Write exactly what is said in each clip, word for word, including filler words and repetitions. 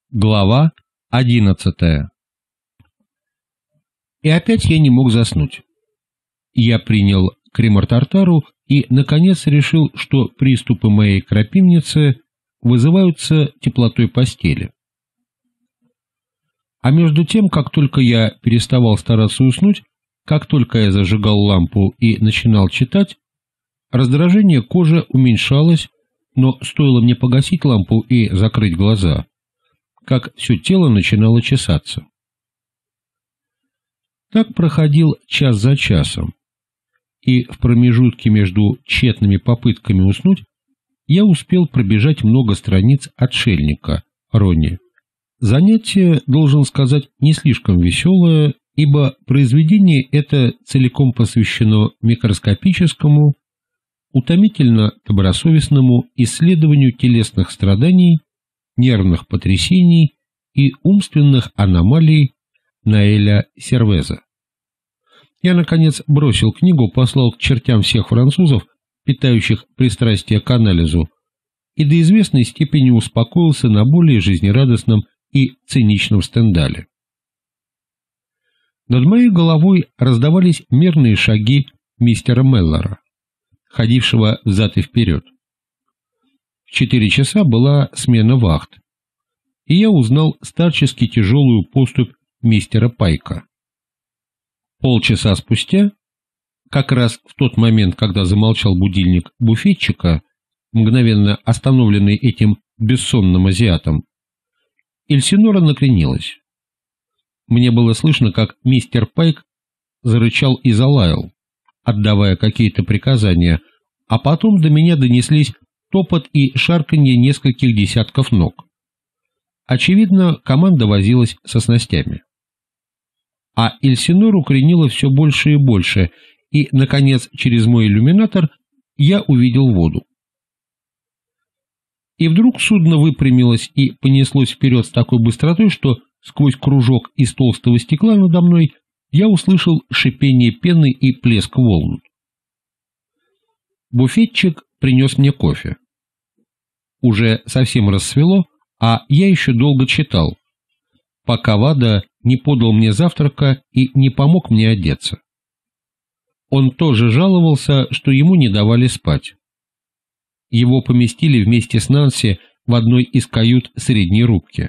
Глава одиннадцатая. И опять я не мог заснуть. Я принял кремор-тартару и, наконец, решил, что приступы моей крапивницы вызываются теплотой постели. А между тем, как только я переставал стараться уснуть, как только я зажигал лампу и начинал читать, раздражение кожи уменьшалось, но стоило мне погасить лампу и закрыть глаза, как все тело начинало чесаться. Так проходил час за часом, и в промежутке между тщетными попытками уснуть я успел пробежать много страниц «Отшельника» Ронни. Занятие, должен сказать, не слишком веселое, ибо произведение это целиком посвящено микроскопическому, утомительно добросовестному исследованию телесных страданий, нервных потрясений и умственных аномалий Наэля Сервеза. Я, наконец, бросил книгу, послал к чертям всех французов, питающих пристрастие к анализу, и до известной степени успокоился на более жизнерадостном и циничном Стендале. Над моей головой раздавались мерные шаги мистера Меллора, ходившего взад и вперед. В четыре часа была смена вахт, и я узнал старчески тяжелую поступь мистера Пайка. Полчаса спустя, как раз в тот момент, когда замолчал будильник буфетчика, мгновенно остановленный этим бессонным азиатом, Эльсинора накренилась. Мне было слышно, как мистер Пайк зарычал и залаял, отдавая какие-то приказания, а потом до меня донеслись топот и шарканье нескольких десятков ног. Очевидно, команда возилась со снастями. А Эльсинору кренило все больше и больше, и, наконец, через мой иллюминатор я увидел воду. И вдруг судно выпрямилось и понеслось вперед с такой быстротой, что сквозь кружок из толстого стекла надо мной я услышал шипение пены и плеск волн. Буфетчик принес мне кофе. Уже совсем рассвело, а я еще долго читал, пока Вада не подал мне завтрака и не помог мне одеться. Он тоже жаловался, что ему не давали спать. Его поместили вместе с Нанси в одной из кают средней рубки.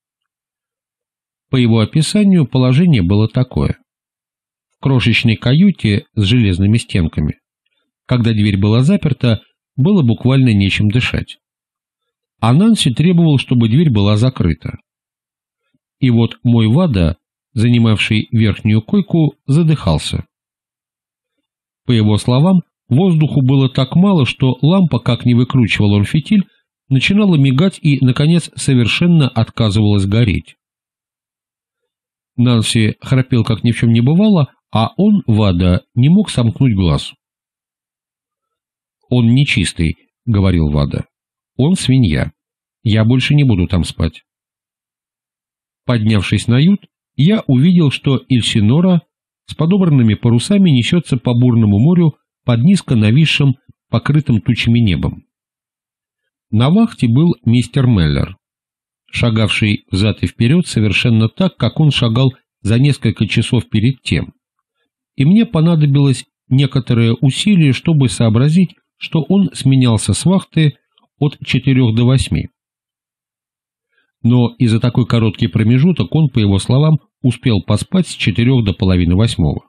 По его описанию положение было такое. В крошечной каюте с железными стенками, когда дверь была заперта, было буквально нечем дышать. А Нанси требовал, чтобы дверь была закрыта. И вот мой Вада, занимавший верхнюю койку, задыхался. По его словам, воздуху было так мало, что лампа, как ни выкручивал он фитиль, начинала мигать и, наконец, совершенно отказывалась гореть. Нанси храпел, как ни в чем не бывало, а он, Вада, не мог сомкнуть глаз. «Он нечистый», — говорил Вада. «Он свинья. Я больше не буду там спать». Поднявшись на ют, я увидел, что Эльсинора с подобранными парусами несется по бурному морю под низко нависшим, покрытым тучами небом. На вахте был мистер Меллер, шагавший взад и вперед совершенно так, как он шагал за несколько часов перед тем, и мне понадобилось некоторое усилие, чтобы сообразить, что он сменялся с вахты от четырех до восьми. Но и за такой короткий промежуток он, по его словам, успел поспать с четырех до половины восьмого.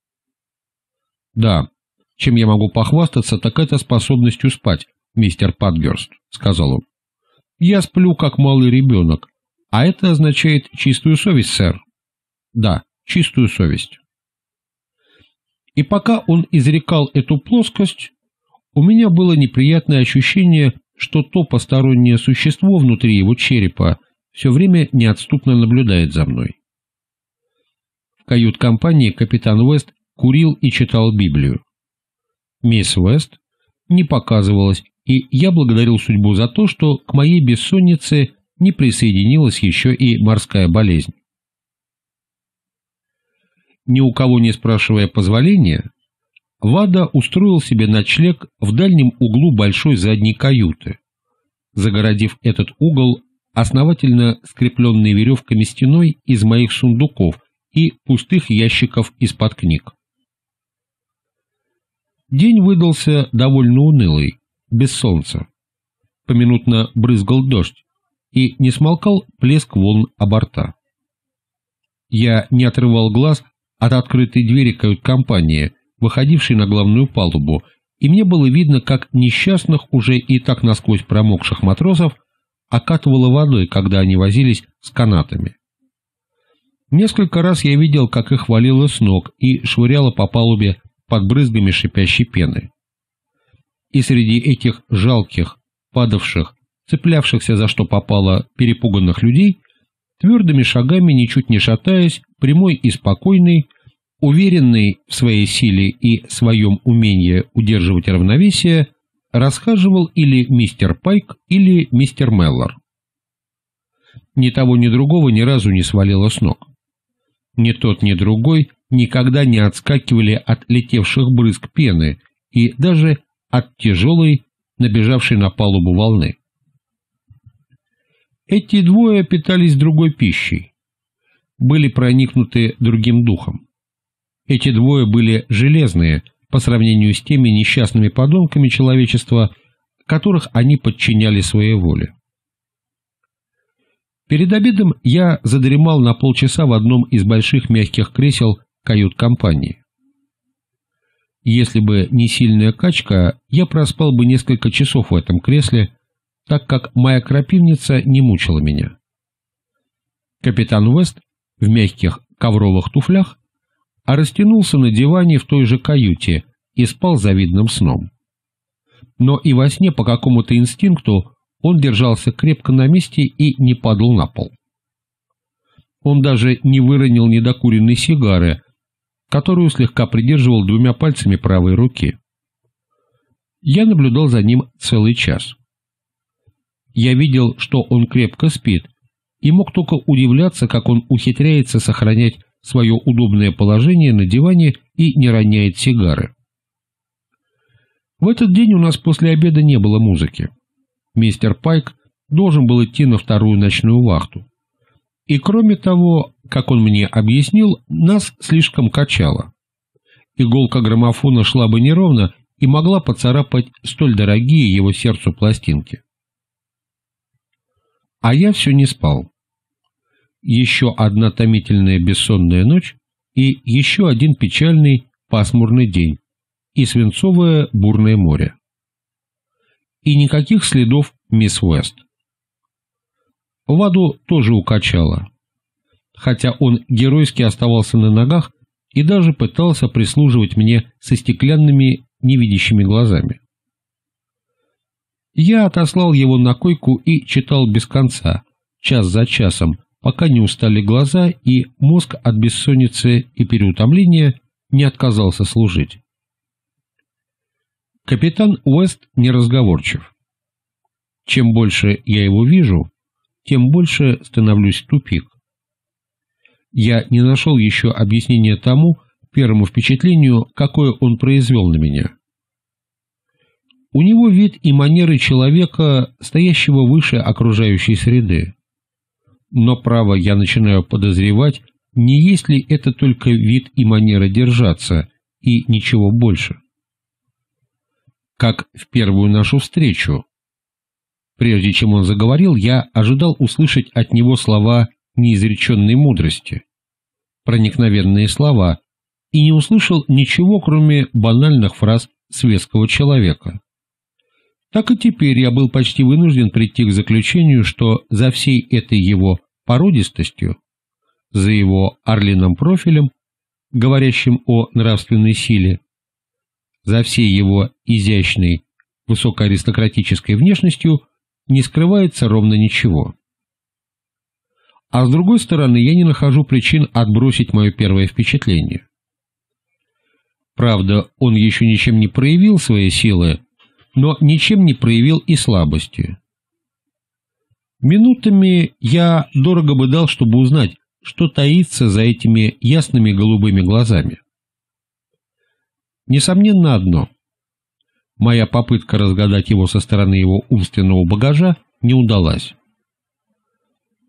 «Да, чем я могу похвастаться, так это способностью спать, мистер Патгерст», — сказал он. «Я сплю, как малый ребенок, а это означает чистую совесть, сэр». «Да, чистую совесть». И пока он изрекал эту плоскость, у меня было неприятное ощущение, что то постороннее существо внутри его черепа все время неотступно наблюдает за мной. В кают-компании капитан Уэст курил и читал Библию. Мисс Уэст не показывалась, и я благодарил судьбу за то, что к моей бессоннице не присоединилась еще и морская болезнь. Ни у кого не спрашивая позволения, Вада устроил себе ночлег в дальнем углу большой задней каюты, загородив этот угол основательно скрепленный веревками стеной из моих сундуков и пустых ящиков из-под книг. День выдался довольно унылый, без солнца. Поминутно брызгал дождь, и не смолкал плеск волн о борта. Я не отрывал глаз от открытой двери кают-компании, выходившей на главную палубу, и мне было видно, как несчастных, уже и так насквозь промокших матросов окатывало водой, когда они возились с канатами. Несколько раз я видел, как их валило с ног и швыряло по палубе под брызгами шипящей пены. И среди этих жалких, падавших, цеплявшихся за что попало перепуганных людей, твердыми шагами, ничуть не шатаясь, прямой и спокойный, уверенный в своей силе и своем умении удерживать равновесие, расхаживал или мистер Пайк, или мистер Меллор. Ни того, ни другого ни разу не свалило с ног. Ни тот, ни другой никогда не отскакивали от летевших брызг пены и даже от тяжелой, набежавшей на палубу волны. Эти двое питались другой пищей, были проникнуты другим духом. Эти двое были железные по сравнению с теми несчастными подонками человечества, которых они подчиняли своей воле. Перед обедом я задремал на полчаса в одном из больших мягких кресел кают-компании. Если бы не сильная качка, я проспал бы несколько часов в этом кресле, так как моя крапивница не мучила меня. Капитан Уэст в мягких ковровых туфлях а растянулся на диване в той же каюте и спал завидным сном. Но и во сне по какому-то инстинкту он держался крепко на месте и не падал на пол. Он даже не выронил недокуренной сигары, которую слегка придерживал двумя пальцами правой руки. Я наблюдал за ним целый час. Я видел, что он крепко спит, и мог только удивляться, как он ухитряется сохранять свое удобное положение на диване и не роняет сигары. В этот день у нас после обеда не было музыки. Мистер Пайк должен был идти на вторую ночную вахту. И кроме того, как он мне объяснил, нас слишком качало. Иголка граммофона шла бы неровно и могла поцарапать столь дорогие его сердцу пластинки. А я все не спал. Еще одна томительная бессонная ночь и еще один печальный пасмурный день и свинцовое бурное море. И никаких следов мисс Уэст. Ваду тоже укачало, хотя он геройски оставался на ногах и даже пытался прислуживать мне со стеклянными невидящими глазами. Я отослал его на койку и читал без конца, час за часом, пока не устали глаза и мозг от бессонницы и переутомления не отказался служить. Капитан Уэст неразговорчив. Чем больше я его вижу, тем больше становлюсь в тупик. Я не нашел еще объяснения тому первому впечатлению, какое он произвел на меня. У него вид и манеры человека, стоящего выше окружающей среды. Но, право, я начинаю подозревать, не есть ли это только вид и манера держаться, и ничего больше. Как в первую нашу встречу. Прежде чем он заговорил, я ожидал услышать от него слова неизреченной мудрости, проникновенные слова, и не услышал ничего, кроме банальных фраз светского человека. Так и теперь я был почти вынужден прийти к заключению, что за всей этой его породистостью, за его орлиным профилем, говорящим о нравственной силе, за всей его изящной высокоаристократической внешностью не скрывается ровно ничего. А с другой стороны, я не нахожу причин отбросить мое первое впечатление. Правда, он еще ничем не проявил своей силы, но ничем не проявил и слабости. Минутами я дорого бы дал, чтобы узнать, что таится за этими ясными голубыми глазами. Несомненно одно. Моя попытка разгадать его со стороны его умственного багажа не удалась.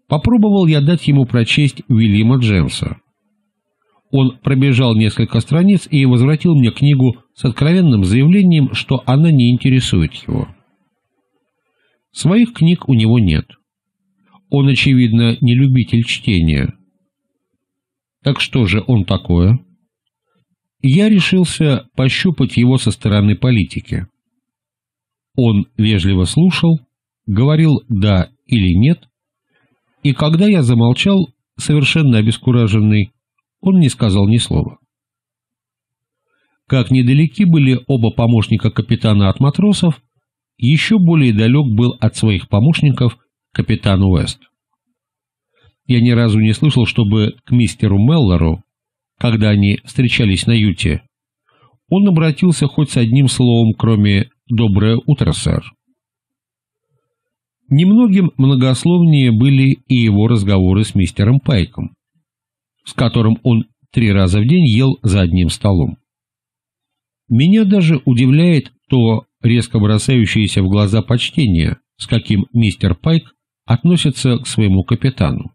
Попробовал я дать ему прочесть Уильяма Джемса. Он пробежал несколько страниц и возвратил мне книгу с откровенным заявлением, что она не интересует его. Своих книг у него нет. Он, очевидно, не любитель чтения. Так что же он такое? Я решился пощупать его со стороны политики. Он вежливо слушал, говорил «да» или «нет», и когда я замолчал, совершенно обескураженный, он не сказал ни слова. Как недалеки были оба помощника капитана от матросов, еще более далек был от своих помощников капитан Уэст. Я ни разу не слышал, чтобы к мистеру Меллору, когда они встречались на юте, он обратился хоть с одним словом, кроме «доброе утро, сэр». Немногим многословнее были и его разговоры с мистером Пайком, с которым он три раза в день ел за одним столом. Меня даже удивляет то резко бросающееся в глаза почтение, с каким мистер Пайк относится к своему капитану.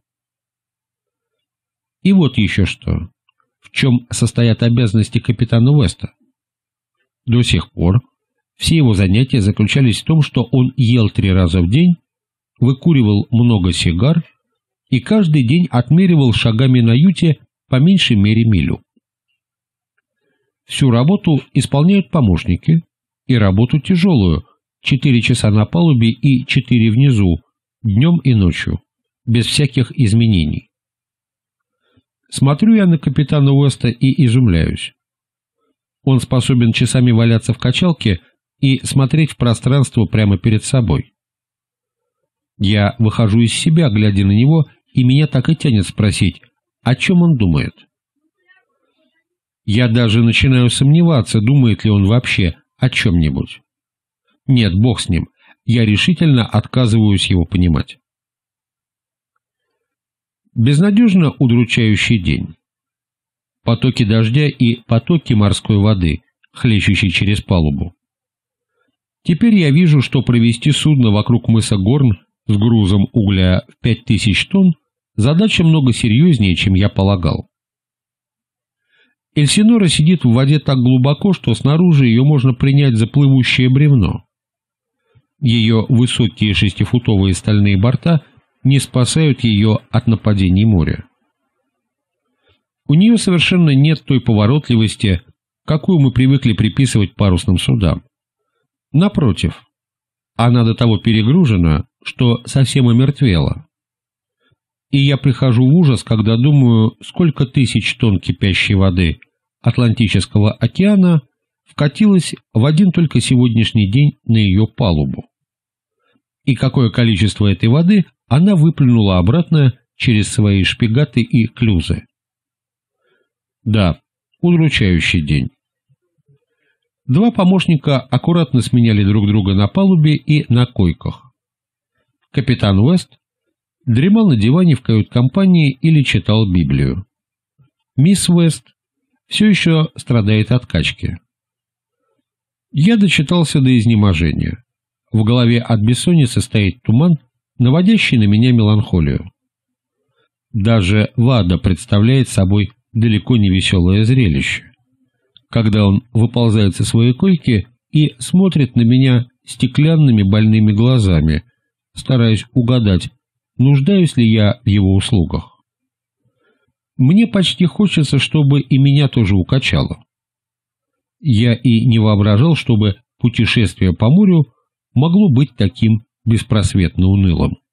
И вот еще что. В чем состоят обязанности капитана Уэста? До сих пор все его занятия заключались в том, что он ел три раза в день, выкуривал много сигар и каждый день отмеривал шагами на юте по меньшей мере милю. Всю работу исполняют помощники, и работу тяжелую, четыре часа на палубе и четыре внизу, днем и ночью, без всяких изменений. Смотрю я на капитана Уэста и изумляюсь. Он способен часами валяться в качалке и смотреть в пространство прямо перед собой. Я выхожу из себя, глядя на него, и меня так и тянет спросить, о чем он думает. Я даже начинаю сомневаться, думает ли он вообще о чем-нибудь. Нет, бог с ним, я решительно отказываюсь его понимать. Безнадежно удручающий день. Потоки дождя и потоки морской воды, хлещущей через палубу. Теперь я вижу, что провести судно вокруг мыса Горн с грузом угля в пять тысяч тонн задача много серьезнее, чем я полагал. Эльсинора сидит в воде так глубоко, что снаружи ее можно принять за плывущее бревно. Ее высокие шестифутовые стальные борта не спасают ее от нападений моря. У нее совершенно нет той поворотливости, какую мы привыкли приписывать парусным судам. Напротив, она до того перегружена, что совсем омертвела. И я прихожу в ужас, когда думаю, сколько тысяч тонн кипящей воды Атлантического океана вкатилось в один только сегодняшний день на ее палубу. И какое количество этой воды она выплюнула обратно через свои шпигаты и клюзы. Да, удручающий день. Два помощника аккуратно сменяли друг друга на палубе и на койках. Капитан Уэст дремал на диване в кают-компании или читал Библию. Мисс Уэст все еще страдает от качки. Я дочитался до изнеможения. В голове от бессонницы стоит туман, наводящий на меня меланхолию. Даже Вада представляет собой далеко не веселое зрелище, когда он выползает со своей койки и смотрит на меня стеклянными больными глазами, стараясь угадать, нуждаюсь ли я в его услугах. Мне почти хочется, чтобы и меня тоже укачало. Я и не воображал, чтобы путешествие по морю могло быть таким беспросветно унылым.